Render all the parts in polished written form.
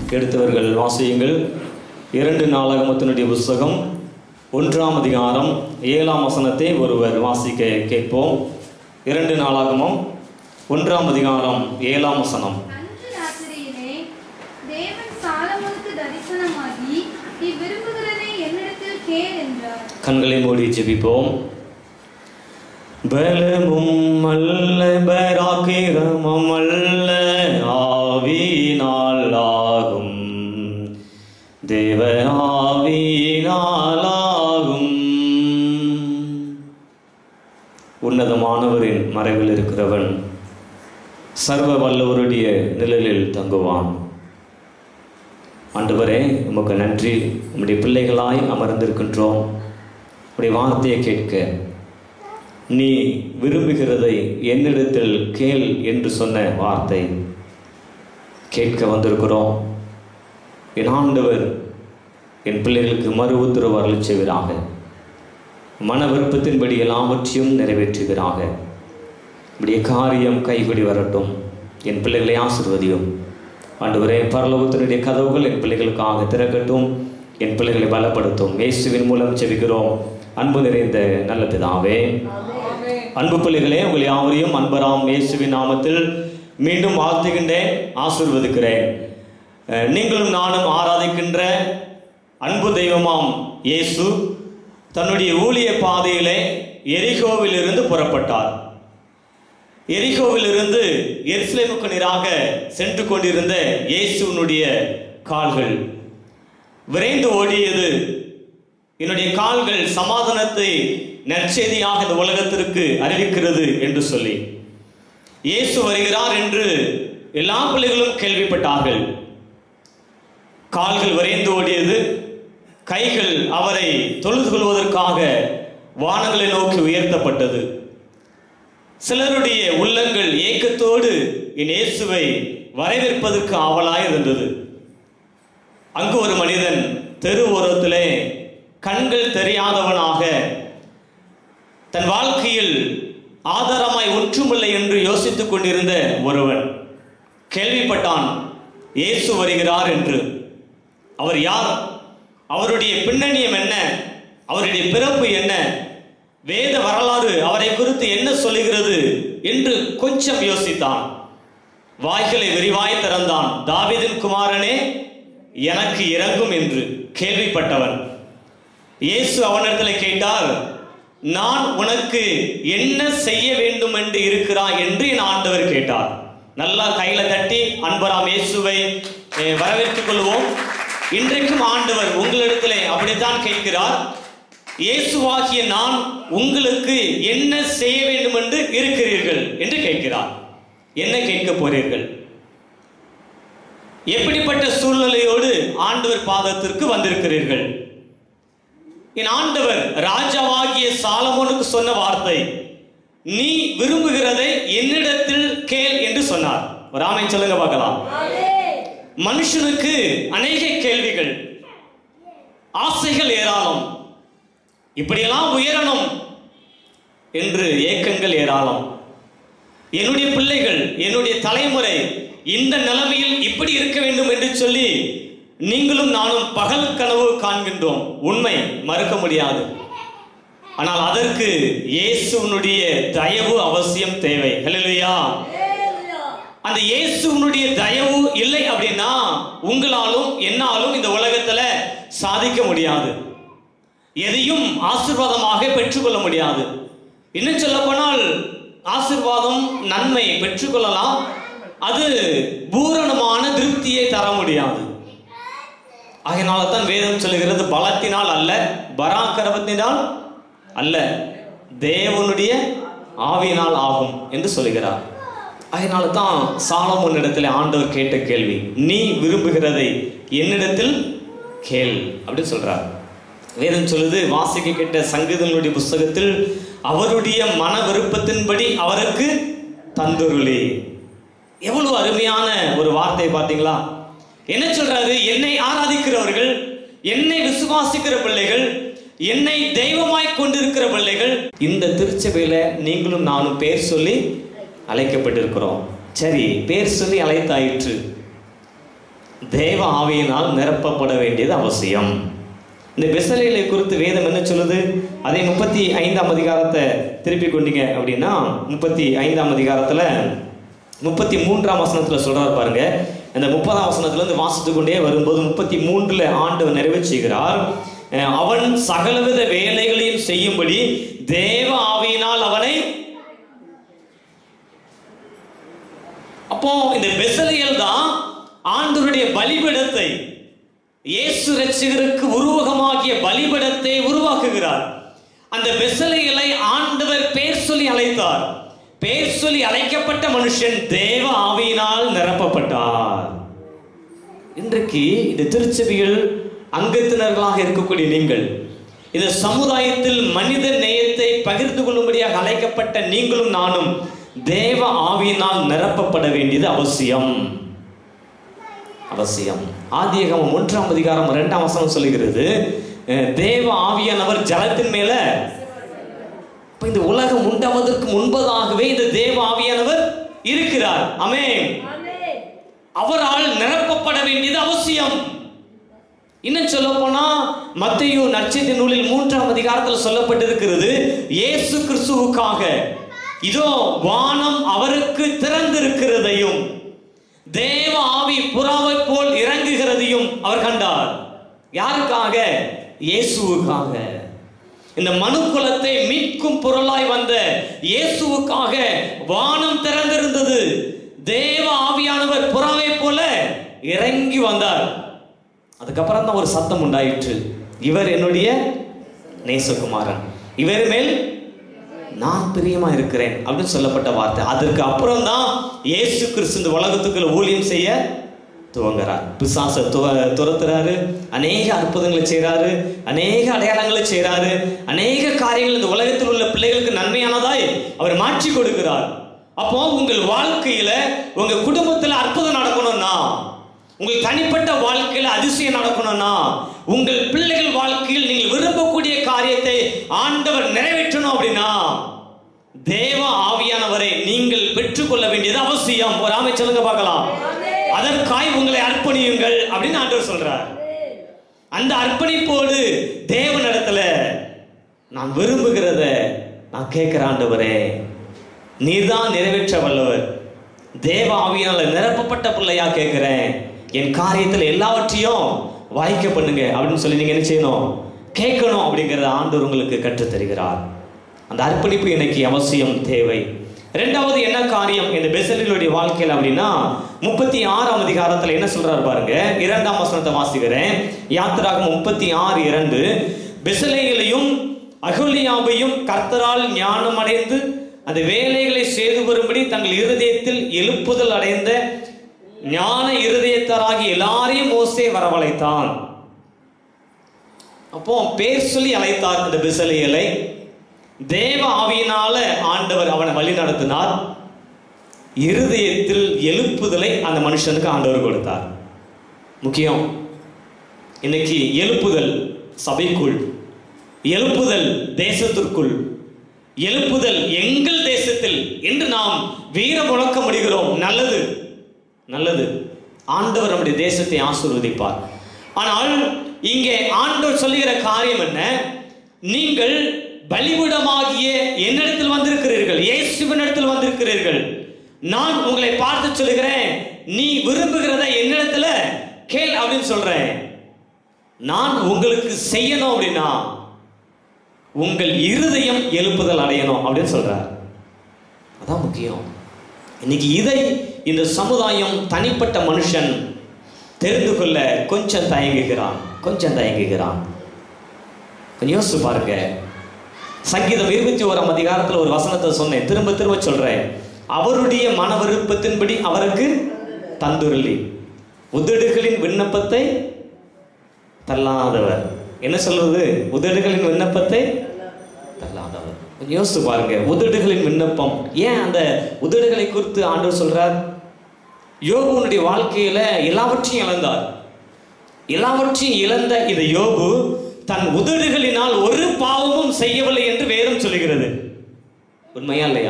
எடுத்தவர்கள் வாசியுங்கள். 2 நாளாகமத்தினுடைய புஸ்தகம் 1ஆம் அதிகாரம் 7ஆம் வசனத்தை ஒருவர் வாசிக்க கேட்போம். 2 நாளாகமம் 1ஆம் அதிகாரம் 7ஆம் வசனம். அன்று ராத்திரியிலே தேவன் சாலமோனுக்கு தரிசனமாகி, நீ விரும்புகிறதை என்னிடத்தில் கேள் என்றார். கண்களை மூடி ஜெபிப்போம். பலமும் அல்ல பராக்கிரமம் அல்ல, ஆவியினால் ஆகும், தேவ ஆவியினால் ஆகும். உன்னதமானவரின் மறைவில் இருக்கிறவன் சர்வ வல்லவருடைய நிழலில் தங்குவான். ஆண்டவரே, உமக்கு நன்றி. உம்முடைய பிள்ளைகளாய் அமர்ந்திருக்கின்றோம். உம்முடைய வார்த்தையை கேட்க, நீ விரும்புகிறதை என்னிடத்தில் கேள் என்று சொன்ன வார்த்தை கேட்க வந்திருக்கிறோம். என் ஆண்டவர் என் பிள்ளைகளுக்கு மறு உத்தரவு அருளி செய்வீராக. மன விருப்பத்தின்படி எல்லாவற்றையும் நிறைவேற்றுவீராக. இப்படிய காரியம் கைகூடி வரட்டும். என் பிள்ளைகளை ஆசீர்வதியும். ஆண்டவரே, பரலோகத்தினுடைய கதவுகள் என் பிள்ளைகளுக்காக திறக்கட்டும். என் பிள்ளைகளை பலப்படுத்தும். இயேசுவின் மூலம் ஜெபிக்கிறோம் அன்பு நிறைந்த நல்ல பிதாவே. அன்பு பிள்ளைகளே, உங்கள் யாவரையும் அன்பராம் இயேசுவின் நாமத்தில் மீண்டும் வாழ்த்துகின்றேன், ஆசீர்வதிக்கிறேன். நீங்களும் நானும் ஆராதிக்கின்ற அன்பு தெய்வமாம் இயேசு தன்னுடைய ஊழிய பாதையிலே எரிகோவில் இருந்து புறப்பட்டார். எரிகோவில் இருந்து எருசலேமுக்கு நேராக சென்று கொண்டிருந்த இயேசுவினுடைய கால்கள் விரைந்து ஓடியது. என்னுடைய கால்கள் சமாதானத்தை நற்செய்தியாக இந்த உலகத்திற்கு அறிவிக்கிறது என்று சொல்லி இயேசு வருகிறார் என்று எல்லா பிள்ளைகளும் கேள்விப்பட்டார்கள். கால்கள் விரைந்து ஓடியது. கைகள் அவரை தொழுது கொள்வதற்காக வானங்களை நோக்கி உயர்த்தப்பட்டது. சிலருடைய உள்ளங்கள் ஏக்கத்தோடு என் இயேசுவை வரவேற்பதற்கு ஆவலாய் இருந்தது. அங்கு ஒரு மனிதன் தெரு ஓரத்திலே கண்கள் தெரியாதவனாக, தன் வாழ்க்கையில் ஆதாரமாய் ஒன்றுமில்லை என்று யோசித்துக் கொண்டிருந்த ஒருவன் கேள்விப்பட்டான் இயேசு வருகிறார் என்று. அவர் யார்? அவருடைய பின்னணியம் என்ன? அவருடைய பிறப்பு என்ன? வேத வரலாறு அவரை குறித்து என்ன சொல்லுகிறது என்று கொஞ்சம் யோசித்தான். வாய்களை விரிவாய் திறந்தான். தாவீதின் குமாரனே, எனக்கு இரங்கும் என்று கேள்விப்பட்டவன். இயேசு அவனிடத்தில் கேட்டார், நான் உனக்கு என்ன செய்ய வேண்டும் என்று இருக்கிறாய் என்று என் ஆண்டவர் கேட்டார். நல்லா கையில தட்டி அன்பராம் இயேசுவை வரவேற்றுக் கொள்வோம். இன்றைக்கும் ஆண்டவர் உங்களிடத்திலே அப்படித்தான் கேட்கிறார். இயேசுவாகிய நான் உங்களுக்கு என்ன செய்ய வேண்டும் என்று இருக்கிறீர்கள் என்று கேட்கிறார். என்ன கேட்க போறீர்கள்? எப்படிப்பட்ட சூழ்நிலையோடு ஆண்டவர் பாதத்திற்கு வந்திருக்கிறீர்கள்? என் ஆண்டவர் ராஜாவாகிய சாலமோனுக்கு சொன்ன வார்த்தை, நீ விரும்புகிறதை என்னிடத்தில் கேள் என்று சொன்னார். ஒரு ஆமென் சொல்லுங்க பார்க்கலாம். மனுஷனுக்கு அநேக கேள்விகள், ஆசைகள் ஏராளம். இப்படியெல்லாம் உயரணும் என்று ஏக்கங்கள் ஏராளம். என்னுடைய பிள்ளைகள், என்னுடைய தலைமுறை இந்த நிலைமையில் இப்படி இருக்க வேண்டும் என்று சொல்லி நீங்களும் நானும் பகல் கனவு காண்கின்றோம். உண்மை, மறுக்க முடியாது. ஆனால் அதற்கு இயேசுவினுடைய தயவு அவசியம் தேவை. ஹல்லேலூயா. அந்த இயேசுவினுடைய தயவு இல்லை அப்படின்னா உங்களாலும் என்னாலும் இந்த உலகத்துல சாதிக்க முடியாது. எதையும் ஆசீர்வாதமாக பெற்றுக்கொள்ள முடியாது. இன்னும் சொல்ல போனால் ஆசீர்வாதம், நன்மை பெற்றுக்கொள்ளலாம். அது பூரணமான திருப்தியை தர முடியாது. ஆகையினால தான் வேதம் சொல்லுகிறது, பலத்தினால் அல்ல, பராக்கிரமத்தினால் அல்ல, தேவனுடைய ஆவியினால் ஆகும் என்று சொல்லுகிறார். அதனால தான் சாலமோன் இடத்துல ஆண்டவர் கேட்ட கேள்வி, நீ விரும்புகிறதை என்னிடத்தில் கேள் அப்படின்னு சொல்றார். வேதம் சொல்லுது, வாசிக்க கேட்ட சங்கீதங்களுடைய புஸ்தகத்தில் அவருடைய மன விருப்பத்தின்படி அவருக்கு தந்துருளே. எவ்வளவு அருமையான ஒரு வார்த்தை பார்த்தீங்களா? என்ன சொல்றாரு? என்னை ஆராதிக்கிறவர்கள், என்னை விசுவாசிக்கிற பிள்ளைகள், என்னை தெய்வமாய் கொண்டிருக்கிற பிள்ளைகள், இந்த திருச்சபையில நீங்களும் நானும் பேர் சொல்லி அழைக்கப்பட்டிருக்கிறோம். சரி, பேர் சொல்லி அழைத்தாயிற்று. தேவ ஆவியினால் நிரப்பப்பட வேண்டியது அவசியம். இந்த பெசலேலை குறித்து வேதம் என்ன சொல்லுது? அதே 35ஆம் அதிகாரத்தை திருப்பி கொண்டீங்க அப்படின்னா 35ஆம் அதிகாரத்தில் 33ஆம் வசனத்தில் சொல்றாரு பாருங்க. இந்த 30ஆம் வசனத்துல இருந்து வாசித்து கொண்டே வரும்போது 33ல் ஆண்டவர் நிறைவேற்றுகிறார். அவன் சகலவித வேலைகளையும் செய்யும்படி தேவ ஆவியினால் அவனை. அப்போ இந்த பெசலேல் தான் ஆண்டவருடைய பலிபீடத்தை, இயேசு இரட்சகருக்கு உருவகமாகிய பலிபீடத்தை உருவாக்குகிறார். அந்த பெசலேலை ஆண்டவர் பேர் சொல்லி அழைத்தார். பேர் சொல்லி அழைக்கப்பட்ட மனுஷன் தேவ ஆவியினால் நிரப்பப்பட்டார். இன்றைக்கு இந்த திருச்சபையில் அங்கத்தினர்களாக இருக்கக்கூடிய நீங்கள், இந்த சமுதாயத்தில் மனித நேயத்தை பகிர்ந்து கொள்ளும்படியாக அழைக்கப்பட்ட நீங்களும் நானும் தேவ ஆவியினால் நிரப்பப்பட வேண்டியது அவசியம். அவசியம். ஆதியாகமம் 1ஆம் அதிகாரம் 2ஆம் வசனம் சொல்லுகிறது, தேவ ஆவியானவர் ஜலத்தின் மேல. இந்த உலகம் உண்டாவதற்கு முன்பதாகவே இந்த தேவ ஆவியானவர் இருக்கிறார். ஆமென். அவரால் நிரப்பப்பட வேண்டியது அவசியம். இன்னும் சொல்ல போனா மத்தேயு நற்செய்தி நூலில் 3ஆம் அதிகாரத்தில் சொல்லப்பட்டிருக்கிறது, இயேசு கிறிஸ்துவுக்காக இதோ வானம் அவருக்கு திறந்திருக்கிறதையும் தேவ ஆவி புறாவை போல் இறங்குகிறதையும் அவர் கண்டார். யாருக்காக? இயேசுவுக்காக. இந்த மனுக்குலத்தை மீட்கும் பொருளாய் வந்த இயேசுவுக்காக வானம் திறந்திருந்தது. தேவ ஆவியானவர் புறாவை போல இறங்கி வந்தார். அதுக்கப்புறம் தான் ஒரு சத்தம் உண்டாயிற்று, இவர் என்னுடைய நேசகுமாரன், இவர் மேல் நான் பிரியமா இருக்கிறேன் அப்படின்னு சொல்லப்பட்ட வார்த்தை. அதற்கு அப்புறம் தான் இயேசு கிறிஸ்து இந்த உலகத்துக்குள்ள ஊழியம் செய்ய துவங்குறார். பிசாசை துரத்துறாரு, அநேக அற்புதங்களை செய்யறாரு, அநேக அடையாளங்களை செய்யறாரு, அநேக காரியங்கள் இந்த உலகத்தில் உள்ள பிள்ளைகளுக்கு நன்மையானதாய் அவர் மாற்றி கொடுக்கிறார். அப்போ உங்கள் வாழ்க்கையில, உங்க குடும்பத்தில் அற்புதம் நடக்கணும்னா, உங்கள் தனிப்பட்ட வாழ்க்கையில் அதிசயம் நடக்கணும்னா, உங்கள் பிள்ளைகள் வாழ்க்கையில் நீங்கள் விரும்பக்கூடிய காரியத்தை ஆண்டவர் நிறைவேற்றணும் அப்படின்னா தேவ ஆவியானவரை நீங்கள் பெற்றுக்கொள்ள வேண்டியது அவசியம். ஒரு ஆமை சொல்லுங்க பார்க்கலாம். அதற்காய் உங்களை அர்ப்பணியுங்கள் அப்படின்னு ஆண்டவர் சொல்றார். அந்த அர்ப்பணிப்போடு தேவனிடத்துல நான் விரும்புகிறத நான் கேட்கிற ஆண்டவரே, நீர்தான் நிறைவேற்ற வல்லவர், தேவ ஆவியானவர் நிரப்பப்பட்ட பிள்ளையா கேட்கிறேன், என் காரியத்தில் எல்லாவற்றையும் வாய்க்க பண்ணுங்க அப்படின்னு சொல்லி நீங்க என்ன செய்யணும்? கேட்கணும். அப்படிங்கிறத ஆண்டவர் உங்களுக்கு கற்றுத் தருகிறார். அந்த அர்ப்பணிப்பு எனக்கு அவசியம், தேவை. இரண்டாவது என்ன காரியம் இந்த பெசலேலுடைய வாழ்க்கையில் அப்படின்னா 36ஆம் அதிகாரத்தில் என்ன சொல்றாரு பாருங்க. 2ஆம் வசனத்தை வாசிக்கிறேன். யாத்திராகமம் 36:2, பெசலேலையும் அகோலியாவையும் கர்த்தரால் ஞானம் அடைந்து அந்த வேலைகளை செய்து வரும்படி தங்கள் இருதயத்தில் எழுப்புதல் அடைந்த ஞான இருதயத்தாராகி எல்லாரையும் மோசே வரவழைத்தான். அப்போ பேர் சொல்லி அழைத்தார் அந்த பெசலேலை. தேவ ஆவியினால ஆண்டவர் அவனை வழி நடத்தினார். இருதயத்தில் எழுப்புதலை அந்த மனுஷனுக்கு ஆண்டவர் கொடுத்தார். முக்கியம். இன்னைக்கு எழுப்புதல் சபைக்குள், எழுப்புதல் தேசத்திற்குள், எழுப்புதல் எங்கள் தேசத்தில் என்று நாம் வீர முழக்கம் முடிகிறோம். நல்லது, நல்லது. ஆண்டவர் நம்முடைய தேசத்தை ஆசீர்வதிப்பார். ஆனால் இங்கே ஆண்டவர் சொல்லுகிற காரியம் என்ன? நீங்கள் பலிபீடமாகிய என்னிடத்தில் வந்திருக்கிறீர்கள், இயேசுவினிடத்தில் வந்திருக்கிறீர்கள். நான் உங்களை பார்த்து சொல்லுகிறேன், நீ விரும்புகிறத என்னிடத்துல கேள் அப்படின்னு சொல்றேன். நான் உங்களுக்கு செய்யணும் அப்படின்னா உங்கள் இருதயம் எழுப்புதல் அடையணும் அப்படின்னு சொல்றார். அதான் முக்கியம். இன்னைக்கு இதை இந்த சமுதாயம், தனிப்பட்ட மனுஷன் தெரிந்து கொள்ள கொஞ்சம் தயங்குகிறான். கொஞ்சம் யோசிச்சு பாருங்க. சங்கீதம் 21ஆம் அதிகாரத்தில் ஒரு வசனத்தை சொன்னேன், திரும்ப திரும்ப சொல்றேன். அவருடைய மன விருப்பத்தின்படி அவருக்கு தந்துருளி உதடுகளின் விண்ணப்பத்தை தள்ளாதவர். என்ன சொல்றது? உதடுகளின் விண்ணப்பத்தை தள்ளாதவர். யோசிச்சு பாருங்க. உதடுகளின் விண்ணப்பம். ஏன் அந்த உதடுகளை குறித்து ஆண்டவர் சொல்றார்? யோபுனுடைய வாழ்க்கையில எல்லாவற்றையும் இழந்தார். எல்லாவற்றையும் இழந்த இந்த யோபு தன் உதடுகளினால் ஒரு பாவமும் செய்யவில்லை என்று வேதம் சொல்லுகிறது. உண்மையா இல்லையா?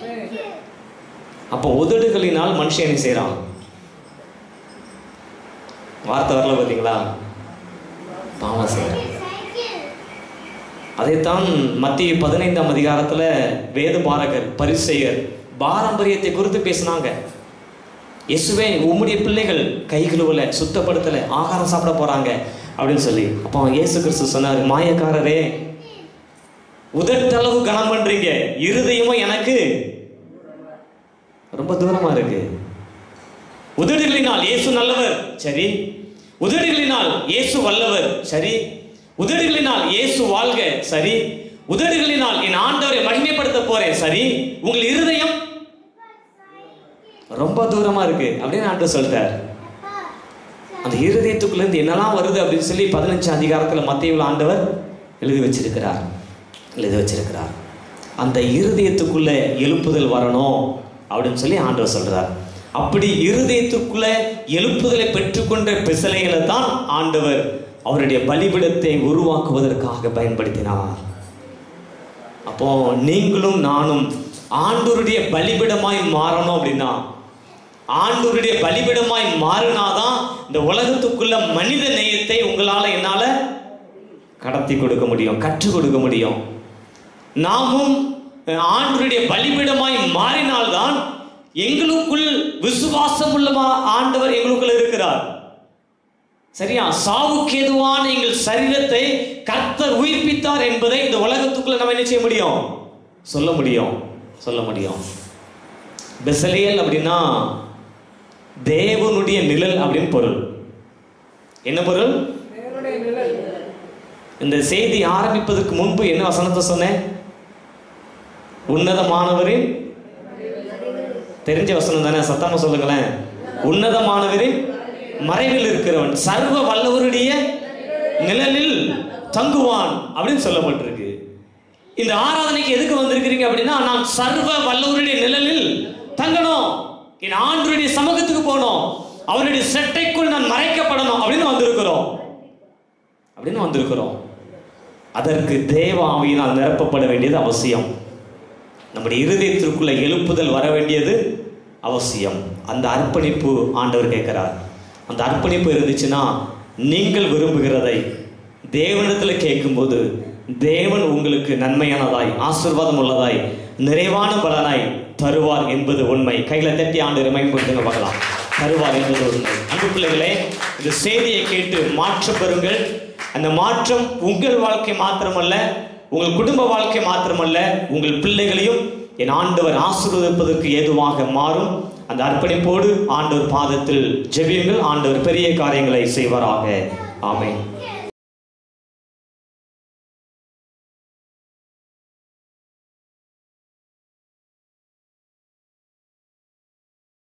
அப்ப உதடுகளினால் மனுஷன் செய்யறான். வார்த்தை வரல பார்த்தீங்களா? பாவம் செய்யற. அதைத்தான் மத்திய 15ஆம் அதிகாரத்தில் வேத பாரகர் பரிசேயர் பாரம்பரியத்தை குறித்து பேசினாங்க. இயேசுவே, உம்முடைய பிள்ளைகள் கை கழுவல, சுத்தப்படுத்தலை, ஆகாரம் சாப்பிட போறாங்க அப்படின்னு சொல்லி. அப்போ இயேசு கிறிஸ்து சொன்னார், மாயக்காரரே, உதட்டளவு கனம் பண்றீங்க, இருதயமும் எனக்கு ரொம்ப தூரமா இருக்கு. உதடுகளினால் இயேசு நல்லவர், சரி. உதடுகளினால் இயேசு வல்லவர், சரி. உதடுகளினால் இயேசு வாழ்க, சரி. உதடுகளினால் என் ஆண்டவரை மகிமைப்படுத்த போறேன், சரி. உங்கள் இருதயம் ரொம்ப தூரமா இருக்கு அப்படின்னு ஆண்டவர் சொல்லிட்டார். அந்த இருதயத்துக்குள்ள இருந்து என்னெல்லாம் வருது அப்படின்னு சொல்லி 15 அதிகாரத்தில் மத்தேயுவில் ஆண்டவர் எழுதி வச்சிருக்கிறார். அந்த இருதயத்துக்குள்ள எழுப்புதல் வரணும் அப்படின்னு சொல்லி ஆண்டவர் சொல்றார். அப்படி இருதயத்துக்குள்ள எழுப்புதலை பெற்றுக்கொண்ட பிசலைகளை தான் ஆண்டவர் அவருடைய பலிபீடத்தை உருவாக்குவதற்காக பயன்படுத்தினார். அப்போ நீங்களும் நானும் ஆண்டவருடைய பலிபீடமாய் மாறணும். அப்படின்னா ஆண்டவருடைய பலிபீடமாய் மாறினாதான் இந்த உலகத்துக்குள்ள மனித நேயத்தை உங்களால என்னால கடத்தி கொடுக்க முடியும், கற்றுக் கொடுக்க முடியும். நாமும் ஆண்டவருடைய பலிபீடமாய் மாறினால்தான் எங்களுக்குள் விசுவாசம் உள்ள ஆண்டவர் எங்களுக்குள்ள இருக்கிறார். சரியா? சாவுக்கு ஏதுவான எங்கள் சரீரத்தை கர்த்தர் உயிர்ப்பித்தார் என்பதை இந்த உலகத்துக்குள்ள நம்ம என்ன செய்ய முடியும்? சொல்ல முடியும். பெசலேல் அப்படின்னா தேவனுடைய நிழல் அப்படின்னு பொருள். என்ன பொருள்? இந்த செய்தி ஆரம்பிப்பதற்கு முன்பு என்ன வசனத்தை சொன்னேன்? உன்னதமானவரின், தெரிஞ்ச வசனம் தானே, சத்தமா சொல்லுங்களேன். உன்னதமானவரின் மறைவில் இருக்கிறவன் சர்வ வல்லவருடைய நிழலில் தங்குவான் அப்படின்னு சொல்லப்பட்டிருக்கு. இந்த ஆராதனைக்கு எதுக்கு வந்திருக்கிறீங்க அப்படின்னா, நான் சர்வ வல்லவருடைய நிழலில் தங்கணும், என் ஆண்டவருடைய சமூகத்துக்கு போகணும், அவருடைய செட்டைக்குள் நான் மறைக்கப்படணும் அப்படின்னு வந்திருக்கிறோம். அதற்கு தேவ ஆவியினால் நிரப்பப்பட வேண்டியது அவசியம். நம்முடைய இருதயத்திற்குள்ள எழுப்புதல் வர வேண்டியது அவசியம். அந்த அர்ப்பணிப்பு ஆண்டவர் கேட்கிறார். அந்த அர்ப்பணிப்பு இருந்துச்சுன்னா நீங்கள் விரும்புகிறதை தேவனிடத்தில் கேட்கும்போது தேவன் உங்களுக்கு நன்மையானதாய், ஆசீர்வாதம் உள்ளதாய், நிறைவான பலனாய் தருவார் என்பது உண்மை. கையில தட்டி ஆண்டவரை மகிமைப்படுத்துங்க பார்க்கலாம். தருவார் என்பது உண்மை. அன்பு பிள்ளைகளே, இந்த செய்தியை கேட்டு மாற்றம் பெறுங்கள். அந்த மாற்றம் உங்கள் வாழ்க்கை மாத்திரமல்ல, உங்கள் குடும்ப வாழ்க்கை மாத்திரமல்ல, உங்கள் பிள்ளைகளையும் என் ஆண்டவர் ஆசீர்வதிப்பதற்கு ஏதுவாக மாறும். அந்த அர்ப்பணிப்போடு ஆண்டவர் பாதத்தில் ஜெபியுங்கள். ஆண்டவர் பெரிய காரியங்களை செய்வாராக. ஆமென்.